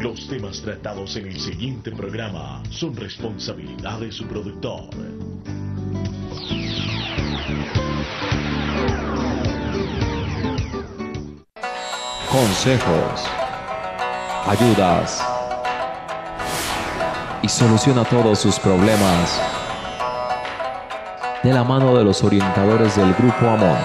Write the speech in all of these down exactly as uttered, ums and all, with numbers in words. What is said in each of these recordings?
Los temas tratados en el siguiente programa son responsabilidad de su productor. Consejos, ayudas y soluciona todos sus problemas de la mano de los orientadores del Grupo Amón.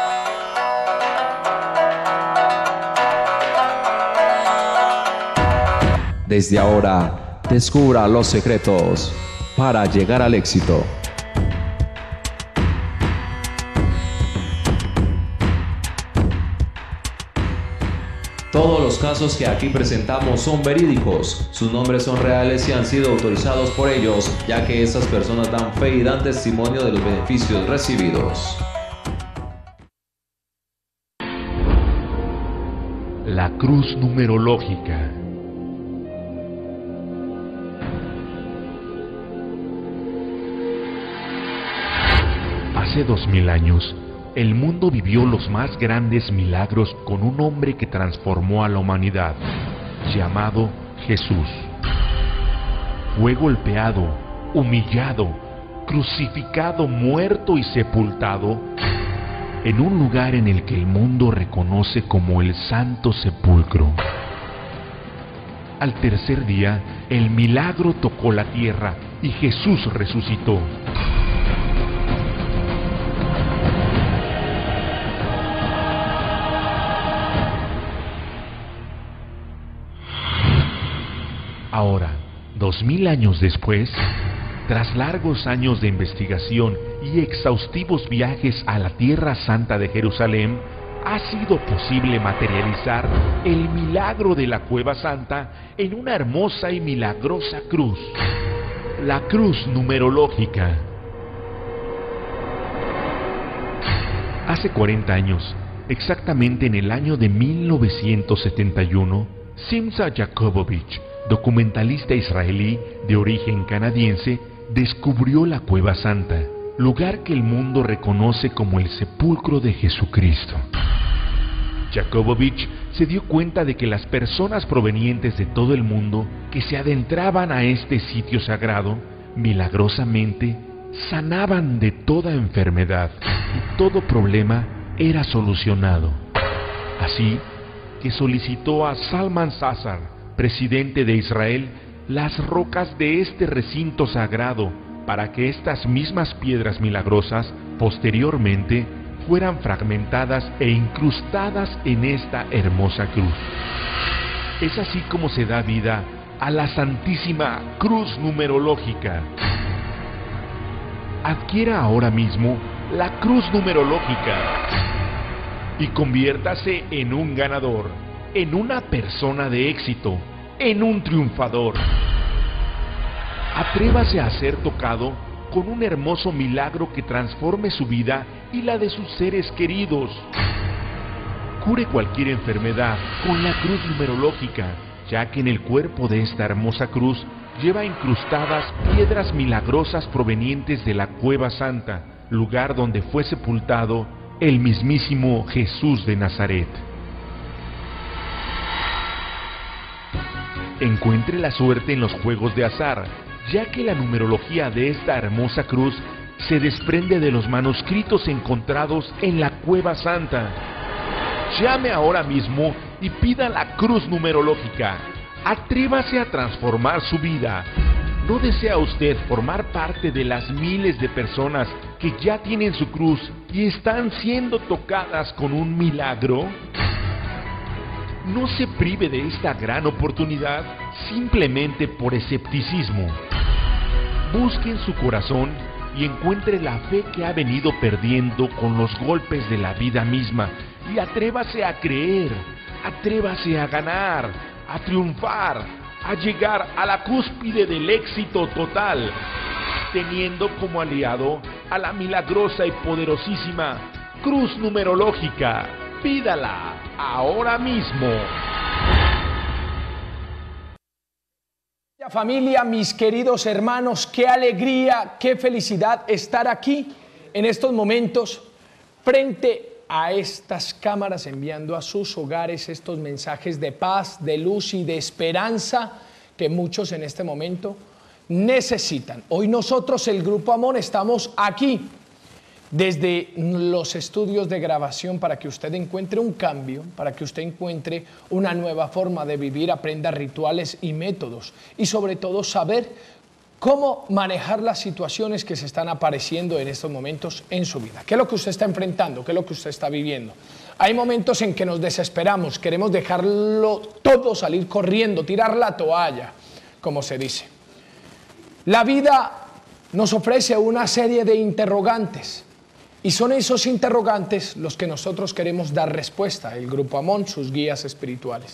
Desde ahora, descubra los secretos para llegar al éxito. Todos los casos que aquí presentamos son verídicos, sus nombres son reales y han sido autorizados por ellos, ya que estas personas dan fe y dan testimonio de los beneficios recibidos. La cruz numerológica. Hace dos mil años, el mundo vivió los más grandes milagros con un hombre que transformó a la humanidad, llamado Jesús. Fue golpeado, humillado, crucificado, muerto y sepultado en un lugar en el que el mundo reconoce como el Santo Sepulcro. Al tercer día, el milagro tocó la tierra y Jesús resucitó. Ahora, dos mil años después, tras largos años de investigación y exhaustivos viajes a la Tierra Santa de Jerusalén, ha sido posible materializar el milagro de la Cueva Santa en una hermosa y milagrosa cruz, la cruz numerológica. Hace cuarenta años, exactamente en el año de mil novecientos setenta y uno, Simcha Jakobovich, documentalista israelí de origen canadiense, descubrió la Cueva Santa, lugar que el mundo reconoce como el sepulcro de Jesucristo. Jakobovich se dio cuenta de que las personas provenientes de todo el mundo que se adentraban a este sitio sagrado, milagrosamente, sanaban de toda enfermedad y todo problema era solucionado. Así que solicitó a Salman Sazar, presidente de Israel, las rocas de este recinto sagrado para que estas mismas piedras milagrosas posteriormente fueran fragmentadas e incrustadas en esta hermosa cruz. Es así como se da vida a la Santísima Cruz Numerológica. Adquiera ahora mismo la cruz numerológica y conviértase en un ganador, en una persona de éxito, en un triunfador. Atrévase a ser tocado con un hermoso milagro que transforme su vida y la de sus seres queridos. Cure cualquier enfermedad con la cruz numerológica, ya que en el cuerpo de esta hermosa cruz lleva incrustadas piedras milagrosas provenientes de la Cueva Santa, lugar donde fue sepultado el mismísimo Jesús de Nazaret. Encuentre la suerte en los juegos de azar, ya que la numerología de esta hermosa cruz se desprende de los manuscritos encontrados en la Cueva Santa. Llame ahora mismo y pida la cruz numerológica. Atrévase a transformar su vida. ¿No desea usted formar parte de las miles de personas que ya tienen su cruz y están siendo tocadas con un milagro? No se prive de esta gran oportunidad simplemente por escepticismo. Busque en su corazón y encuentre la fe que ha venido perdiendo con los golpes de la vida misma y atrévase a creer, atrévase a ganar, a triunfar, a llegar a la cúspide del éxito total, teniendo como aliado a la milagrosa y poderosísima cruz numerológica. Pídala ahora mismo. Familia, mis queridos hermanos, qué alegría, qué felicidad estar aquí en estos momentos frente a estas cámaras, enviando a sus hogares estos mensajes de paz, de luz y de esperanza que muchos en este momento necesitan. Hoy nosotros, el Grupo Amón, estamos aquí desde los estudios de grabación para que usted encuentre un cambio, para que usted encuentre una nueva forma de vivir, aprenda rituales y métodos y sobre todo saber cómo manejar las situaciones que se están apareciendo en estos momentos en su vida. ¿Qué es lo que usted está enfrentando? ¿Qué es lo que usted está viviendo? Hay momentos en que nos desesperamos, queremos dejarlo todo, salir corriendo, tirar la toalla, como se dice. La vida nos ofrece una serie de interrogantes y son esos interrogantes los que nosotros queremos dar respuesta, el Grupo Amón, sus guías espirituales.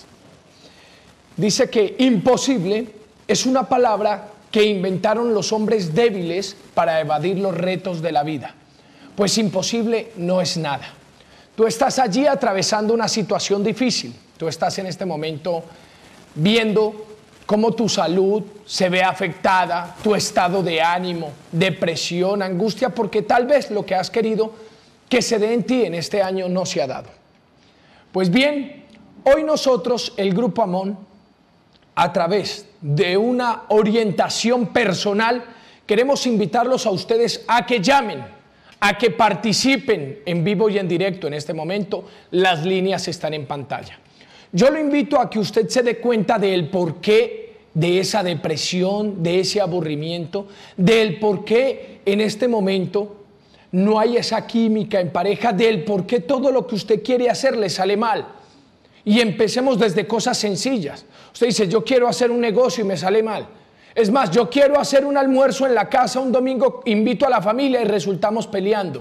Dice que imposible es una palabra que inventaron los hombres débiles para evadir los retos de la vida. Pues imposible no es nada. Tú estás allí atravesando una situación difícil. Tú estás en este momento viendo cómo tu salud se ve afectada, tu estado de ánimo, depresión, angustia, porque tal vez lo que has querido que se dé en ti en este año no se ha dado. Pues bien, hoy nosotros, el Grupo Amón, a través de una orientación personal, queremos invitarlos a ustedes a que llamen, a que participen en vivo y en directo en este momento. Las líneas están en pantalla. Yo lo invito a que usted se dé cuenta del porqué de esa depresión, de ese aburrimiento, del porqué en este momento no hay esa química en pareja, del porqué todo lo que usted quiere hacer le sale mal. Y empecemos desde cosas sencillas. Usted dice, yo quiero hacer un negocio y me sale mal. Es más, yo quiero hacer un almuerzo en la casa un domingo, invito a la familia y resultamos peleando.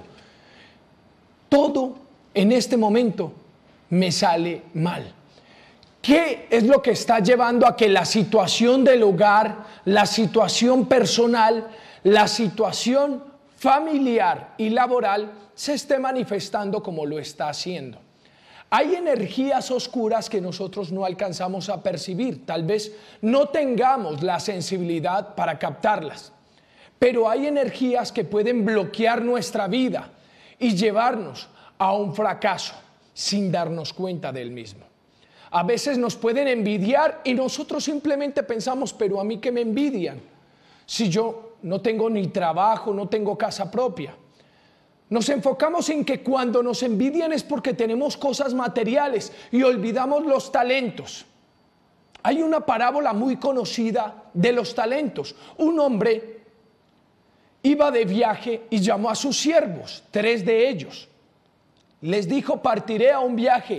Todo en este momento me sale mal. ¿Qué es lo que está llevando a que la situación del hogar, la situación personal, la situación familiar y laboral se esté manifestando como lo está haciendo? Hay energías oscuras que nosotros no alcanzamos a percibir, tal vez no tengamos la sensibilidad para captarlas, pero hay energías que pueden bloquear nuestra vida y llevarnos a un fracaso sin darnos cuenta del mismo. A veces nos pueden envidiar y nosotros simplemente pensamos, pero a mí que me envidian, si yo no tengo ni trabajo, no tengo casa propia. Nos enfocamos en que cuando nos envidian es porque tenemos cosas materiales y olvidamos los talentos. Hay una parábola muy conocida de los talentos. Un hombre iba de viaje y llamó a sus siervos, tres de ellos. Les dijo, partiré a un viaje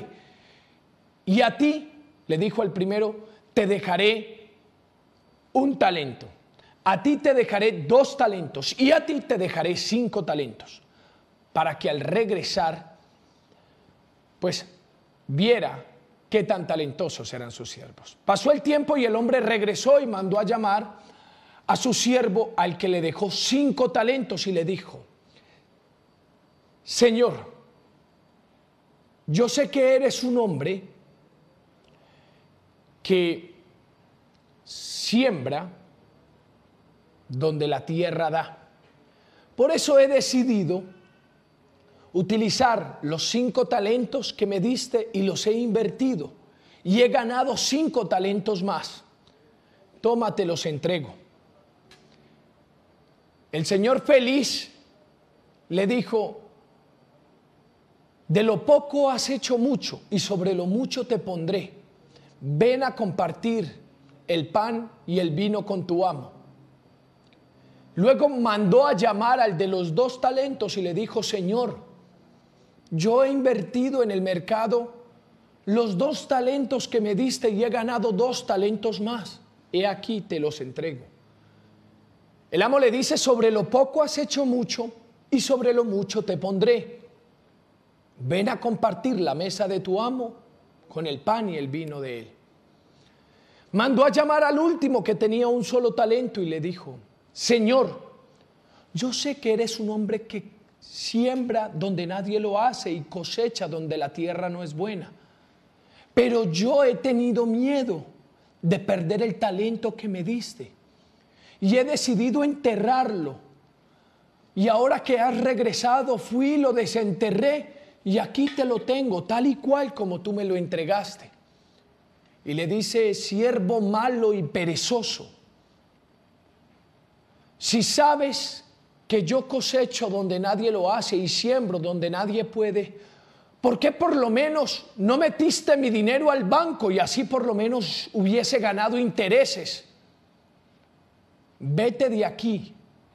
y a ti, le dijo al primero, te dejaré un talento. A ti te dejaré dos talentos y a ti te dejaré cinco talentos. Para que al regresar, pues viera qué tan talentosos eran sus siervos. Pasó el tiempo y el hombre regresó y mandó a llamar a su siervo al que le dejó cinco talentos y le dijo, Señor, yo sé que eres un hombre que siembra donde la tierra da. Por eso he decidido utilizar los cinco talentos que me diste y los he invertido y he ganado cinco talentos más. Tómate, los entrego. El Señor feliz le dijo, de lo poco has hecho mucho y sobre lo mucho te pondré. Ven a compartir el pan y el vino con tu amo. Luego mandó a llamar al de los dos talentos y le dijo, Señor, yo he invertido en el mercado los dos talentos que me diste y he ganado dos talentos más. He aquí, te los entrego. El amo le dice, sobre lo poco has hecho mucho y sobre lo mucho te pondré. Ven a compartir la mesa de tu amo con el pan y el vino de él. Mandó a llamar al último que tenía un solo talento y le dijo, Señor, yo sé que eres un hombre que siembra donde nadie lo hace y cosecha donde la tierra no es buena. Pero yo he tenido miedo de perder el talento que me diste y he decidido enterrarlo. Y ahora que has regresado, fui, lo desenterré y aquí te lo tengo, tal y cual como tú me lo entregaste. Y le dice, siervo malo y perezoso, si sabes que yo cosecho donde nadie lo hace y siembro donde nadie puede, ¿por qué por lo menos no metiste mi dinero al banco y así por lo menos hubiese ganado intereses? Vete de aquí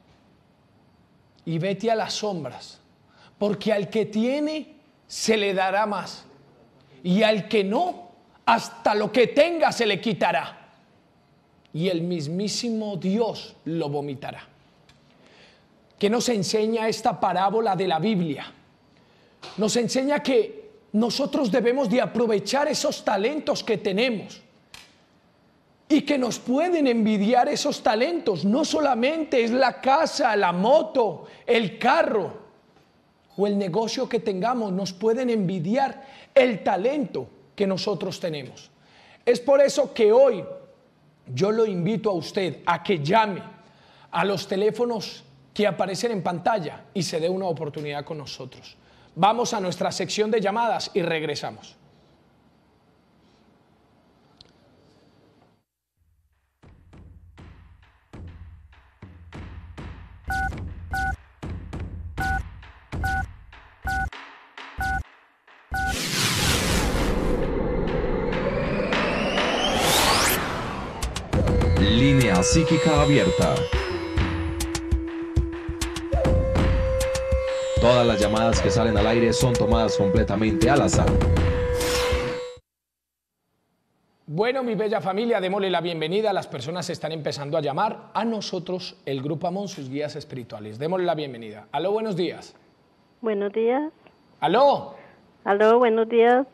y vete a las sombras, porque al que tiene se le dará más, y al que no, hasta lo que tenga se le quitará, y el mismísimo Dios lo vomitará. ¿Qué nos enseña esta parábola de la Biblia? Nos enseña que nosotros debemos de aprovechar esos talentos que tenemos y que nos pueden envidiar esos talentos. No solamente es la casa, la moto, el carro o el negocio que tengamos, nos pueden envidiar el talento que nosotros tenemos. Es por eso que hoy yo lo invito a usted a que llame a los teléfonos que aparecen en pantalla y se dé una oportunidad con nosotros. Vamos a nuestra sección de llamadas y regresamos. Línea psíquica abierta. Todas las llamadas que salen al aire son tomadas completamente al azar. Bueno, mi bella familia, démosle la bienvenida. Las personas están empezando a llamar a nosotros, el Grupo Amón, sus guías espirituales. Démosle la bienvenida. Aló, buenos días. Buenos días. Aló. Aló, buenos días.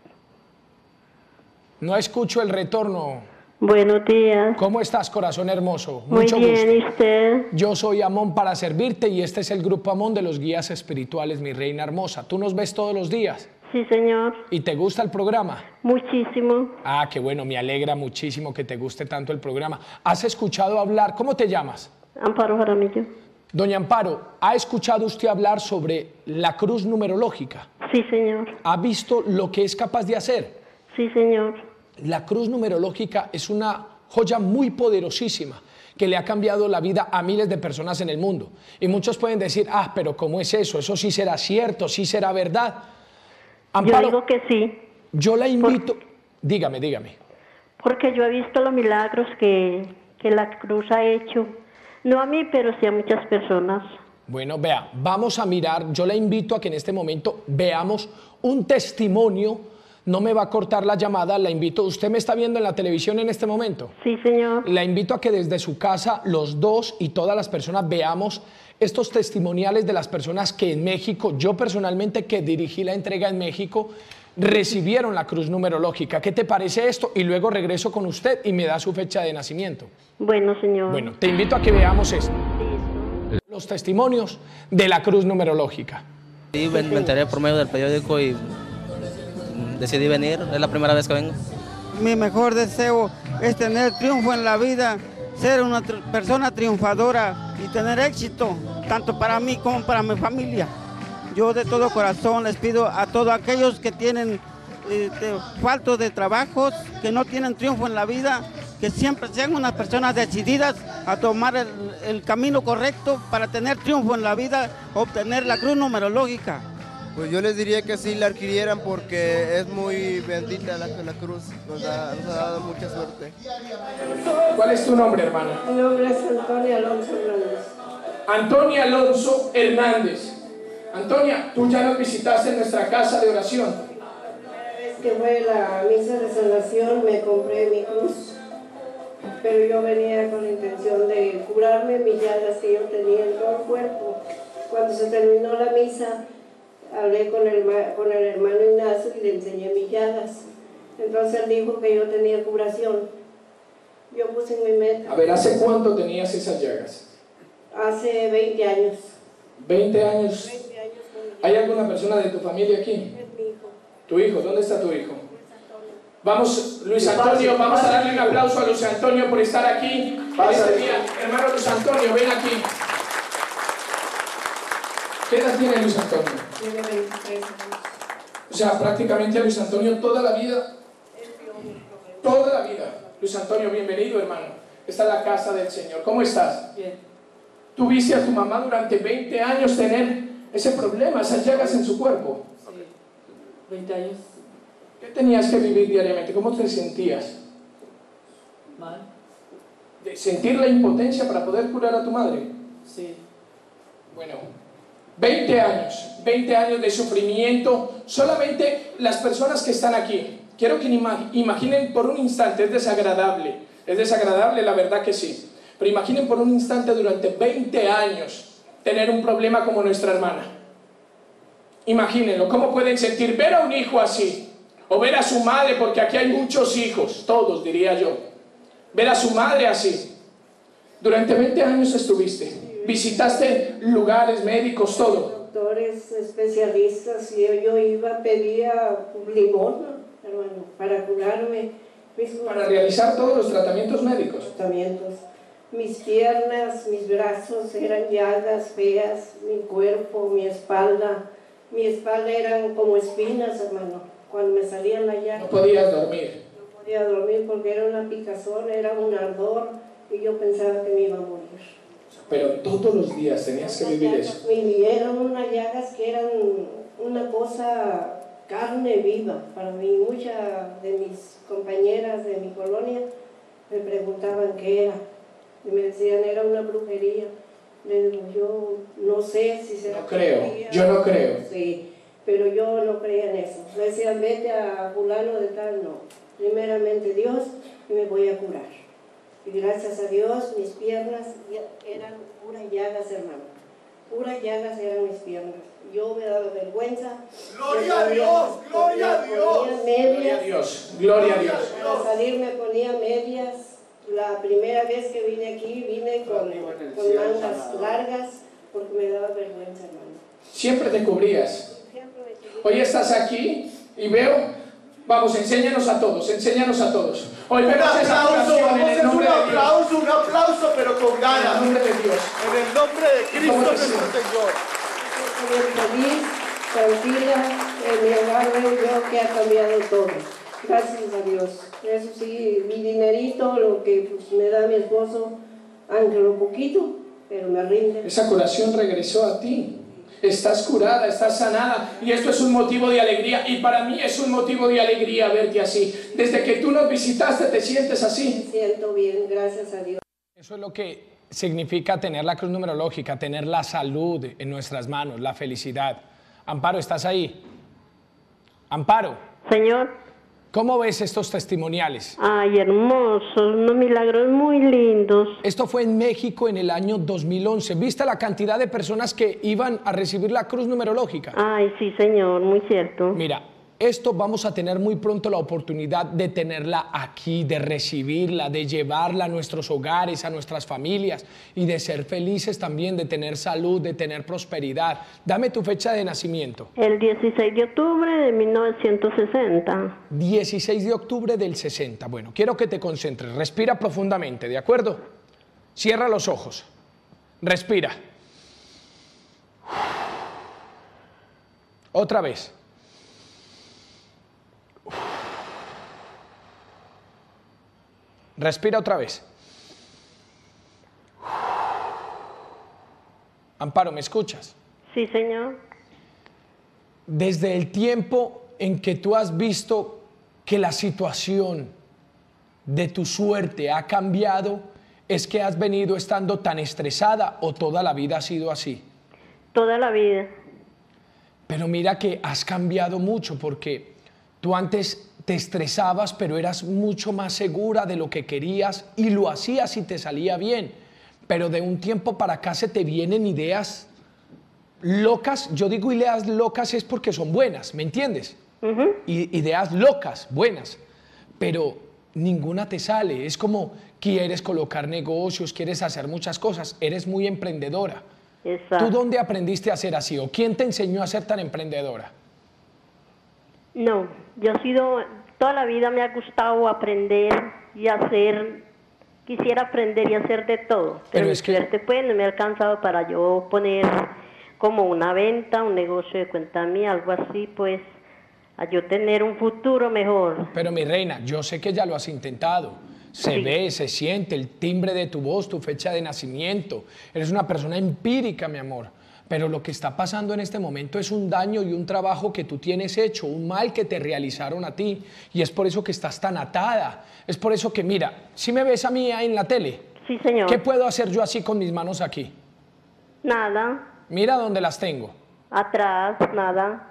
No escucho el retorno. Buenos días. ¿Cómo estás, corazón hermoso? Muy Mucho bien, gusto. ¿y usted? Yo soy Amón para servirte y este es el Grupo Amón de los guías espirituales, mi reina hermosa. ¿Tú nos ves todos los días? Sí, señor. ¿Y te gusta el programa? Muchísimo. Ah, qué bueno, me alegra muchísimo que te guste tanto el programa. ¿Has escuchado hablar? ¿Cómo te llamas? Amparo Jaramillo. Doña Amparo, ¿ha escuchado usted hablar sobre la cruz numerológica? Sí, señor. ¿Ha visto lo que es capaz de hacer? Sí, señor. La cruz numerológica es una joya muy poderosísima que le ha cambiado la vida a miles de personas en el mundo. Y muchos pueden decir, ah, pero ¿cómo es eso? Eso sí será cierto, sí será verdad. Amparo, yo digo que sí. Yo la invito... Por... Dígame, dígame. Porque yo he visto los milagros que, que la cruz ha hecho. No a mí, pero sí a muchas personas. Bueno, vea, vamos a mirar. Yo la invito a que en este momento veamos un testimonio. No me va a cortar la llamada, la invito. ¿Usted me está viendo en la televisión en este momento? Sí, señor. La invito a que desde su casa los dos y todas las personas veamos estos testimoniales de las personas que en México, yo personalmente que dirigí la entrega en México, recibieron la cruz numerológica. ¿Qué te parece esto? Y luego regreso con usted y me da su fecha de nacimiento. Bueno, señor. Bueno, te invito a que veamos esto. Los testimonios de la cruz numerológica. Sí, me enteré por medio del periódico y decidí venir, es la primera vez que vengo. Mi mejor deseo es tener triunfo en la vida, ser una tri- persona triunfadora y tener éxito, tanto para mí como para mi familia. Yo de todo corazón les pido a todos aquellos que tienen eh, de, falta de trabajos, que no tienen triunfo en la vida, que siempre sean unas personas decididas a tomar el, el camino correcto para tener triunfo en la vida, obtener la cruz numerológica. Pues yo les diría que sí la adquirieran porque es muy bendita la, la cruz, nos ha, nos ha dado mucha suerte. ¿Cuál es tu nombre, hermana? Mi nombre es Antonia Alonso Hernández. Antonia Alonso Hernández. Antonia, tú ya nos visitaste en nuestra casa de oración. La vez que fue la misa de sanación me compré mi cruz, pero yo venía con la intención de curarme mis llagas que yo tenía en todo el cuerpo. Cuando se terminó la misa, hablé con el, con el hermano Ignacio y le enseñé mis llagas. Entonces él dijo que yo tenía curación. Yo puse en mi meta. A ver, ¿hace cuánto tenías esas llagas? Hace veinte años. ¿veinte años? veinte años ¿Hay alguna persona de tu familia aquí? Es mi hijo. ¿Tu hijo? ¿Dónde está tu hijo? Vamos, Luis Antonio, vamos a darle un aplauso a Luis Antonio por estar aquí este día. Hermano Luis Antonio, ven aquí. ¿Qué edad tiene Luis Antonio? Tiene veintitrés años. O sea, prácticamente Luis Antonio toda la vida, toda la vida. Luis Antonio, bienvenido, hermano. Esta es la casa del Señor. ¿Cómo estás? Bien. ¿Tuviste a tu mamá durante veinte años tener ese problema, esas llagas en su cuerpo? Sí, veinte años. ¿Qué tenías que vivir diariamente? ¿Cómo te sentías? Mal. ¿De sentir la impotencia para poder curar a tu madre? Sí. Bueno, veinte años, veinte años de sufrimiento. Solamente las personas que están aquí, quiero que imaginen por un instante, es desagradable, es desagradable, la verdad que sí, pero imaginen por un instante durante veinte años tener un problema como nuestra hermana. Imagínenlo, ¿cómo pueden sentir ver a un hijo así? O ver a su madre, porque aquí hay muchos hijos, todos diría yo. Ver a su madre así. Durante veinte años estuviste, visitaste lugares, médicos, todo. Doctores, especialistas, y yo, yo iba, pedía limón, hermano, para curarme. Mis Para realizar todos los tratamientos médicos. tratamientos. Mis piernas, mis brazos eran llagas feas, mi cuerpo, mi espalda. Mi espalda eran como espinas, hermano. Cuando me salían las llagas. No podías dormir. No podía dormir porque era una picazón, era un ardor, y yo pensaba que me iba a morir. Pero todos los días tenías que vivir eso. Y eran unas llagas que eran una cosa, carne viva para mí. Muchas de mis compañeras de mi colonia me preguntaban qué era. Y me decían, era una brujería. Le digo, yo no sé si será No creo, brujería. yo no creo. Sí, pero yo no creía en eso. Me decían, vete a fulano de tal, no. Primeramente Dios, y me voy a curar. Y gracias a Dios, mis piernas eran puras llagas, hermano. Puras llagas eran mis piernas. Yo me daba vergüenza. ¡Gloria a Dios! ¡Gloria a Dios! Gloria a Dios, gloria a Dios. Para salir me ponía medias. La primera vez que vine aquí, vine con, con mangas largas, porque me daba vergüenza, hermano. Siempre te cubrías. Hoy estás aquí y veo, vamos, enséñanos a todos, enséñanos a todos. Hoy Un vemos esa aplauso, curación en vamos a el hacer un nombre de Dios. aplauso, un aplauso, pero con En el ganas. nombre de Dios. En el nombre de Cristo ¿Cómo te nuestro sientes? Señor. Estoy feliz, tranquila, en mi hogar veo yo que ha cambiado todo. Gracias a Dios. Eso sí, mi dinerito, lo que pues, me da mi esposo, aunque lo poquito, pero me rinde. Esa curación regresó a ti. Estás curada, estás sanada y esto es un motivo de alegría y para mí es un motivo de alegría verte así. Desde que tú nos visitaste te sientes así. Me siento bien, gracias a Dios. Eso es lo que significa tener la cruz numerológica, tener la salud en nuestras manos, la felicidad. Amparo, ¿estás ahí? Amparo. Señor. ¿Cómo ves estos testimoniales? Ay, hermosos, unos milagros muy lindos. Esto fue en México en el año dos mil once. ¿Viste la cantidad de personas que iban a recibir la cruz numerológica? Ay, sí, señor, muy cierto. Mira, esto vamos a tener muy pronto la oportunidad de tenerla aquí, de recibirla, de llevarla a nuestros hogares, a nuestras familias y de ser felices también, de tener salud, de tener prosperidad. Dame tu fecha de nacimiento. El dieciséis de octubre de mil novecientos sesenta. dieciséis de octubre del sesenta. Bueno, quiero que te concentres. Respira profundamente, ¿de acuerdo? Cierra los ojos. Respira. Otra vez. Respira otra vez. Amparo, ¿me escuchas? Sí, señor. Desde el tiempo en que tú has visto que la situación de tu suerte ha cambiado, ¿es que has venido estando tan estresada o toda la vida ha sido así? Toda la vida. Pero mira que has cambiado mucho porque tú antes te estresabas, pero eras mucho más segura de lo que querías y lo hacías y te salía bien. Pero de un tiempo para acá se te vienen ideas locas. Yo digo ideas locas es porque son buenas, ¿me entiendes? Uh-huh. I- ideas locas, buenas, pero ninguna te sale. Es como quieres colocar negocios, quieres hacer muchas cosas, eres muy emprendedora. Exacto. ¿Tú dónde aprendiste a ser así o quién te enseñó a ser tan emprendedora? No, yo he sido, toda la vida me ha gustado aprender y hacer, quisiera aprender y hacer de todo, pero, Pero mi es que- suerte pues no me ha alcanzado para yo poner como una venta, un negocio de cuenta mía, algo así, pues a yo tener un futuro mejor. Pero mi reina, yo sé que ya lo has intentado. Se Sí. ve, se siente el timbre de tu voz, tu fecha de nacimiento. Eres una persona empírica, mi amor. Pero lo que está pasando en este momento es un daño y un trabajo que tú tienes hecho, un mal que te realizaron a ti. Y es por eso que estás tan atada. Es por eso que, mira, si me ves a mí en la tele, Sí, señor. ¿qué puedo hacer yo así con mis manos aquí? Nada, Mira dónde las tengo. atrás, nada.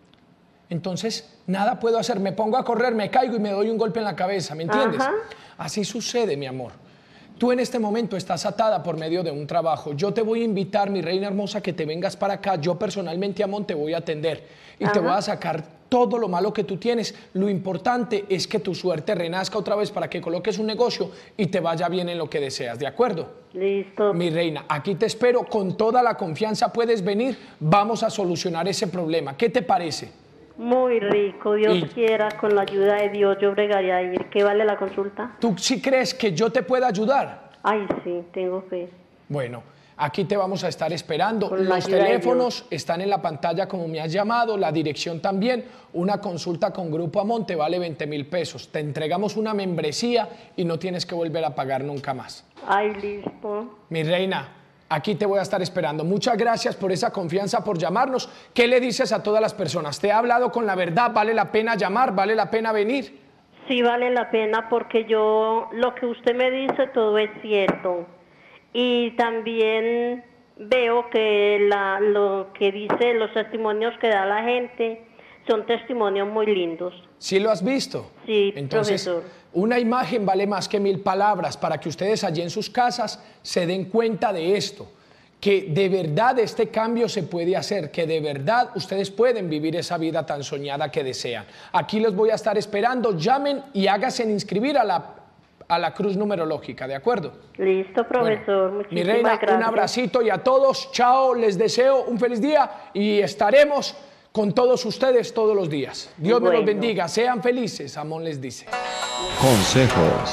Entonces, nada puedo hacer. Me pongo a correr, me caigo y me doy un golpe en la cabeza, ¿me entiendes? Ajá. Así sucede, mi amor. Tú en este momento estás atada por medio de un trabajo. Yo te voy a invitar, mi reina hermosa, que te vengas para acá. Yo personalmente, Amón, te voy a atender y te Ajá. voy a sacar todo lo malo que tú tienes. Lo importante es que tu suerte renazca otra vez para que coloques un negocio y te vaya bien en lo que deseas, ¿de acuerdo? Listo. Mi reina, aquí te espero con toda la confianza. Puedes venir, vamos a solucionar ese problema. ¿Qué te parece? Muy rico, Dios Y- quiera, con la ayuda de Dios yo bregaría a ir. ¿Qué vale la consulta? ¿Tú sí crees que yo te pueda ayudar? Ay, sí, tengo fe. Bueno, aquí te vamos a estar esperando. Con la Los ayuda de teléfonos están en la pantalla como me has llamado, la dirección también. Una consulta con Grupo Amón te vale veinte mil pesos. Te entregamos una membresía y no tienes que volver a pagar nunca más. Ay, listo. Mi reina, aquí te voy a estar esperando. Muchas gracias por esa confianza, por llamarnos. ¿Qué le dices a todas las personas? ¿Te he hablado con la verdad? ¿Vale la pena llamar? ¿Vale la pena venir? Sí vale la pena porque yo, lo que usted me dice, todo es cierto. Y también veo que la, lo que dice, los testimonios que da la gente, son testimonios muy lindos. ¿Sí lo has visto? Sí, Entonces, profesor. una imagen vale más que mil palabras para que ustedes allí en sus casas se den cuenta de esto, que de verdad este cambio se puede hacer, que de verdad ustedes pueden vivir esa vida tan soñada que desean. Aquí los voy a estar esperando, llamen y háganse inscribir a la, a la cruz numerológica, ¿de acuerdo? Listo, profesor. Bueno, mi Muchísimas reina, gracias. un abracito y a todos, chao, les deseo un feliz día y estaremos con todos ustedes todos los días. Dios me los Bueno. bendiga, sean felices, Amón les dice. Consejos,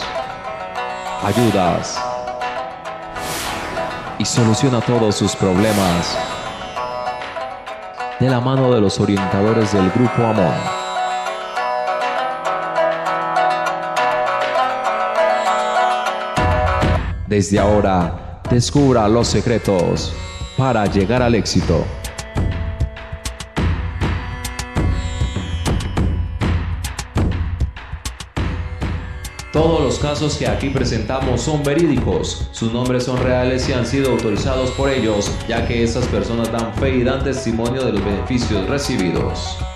ayudas y soluciona todos sus problemas de la mano de los orientadores del Grupo Amón. Desde ahora, descubra los secretos para llegar al éxito. Todos los casos que aquí presentamos son verídicos, sus nombres son reales y han sido autorizados por ellos, ya que estas personas dan fe y dan testimonio de los beneficios recibidos.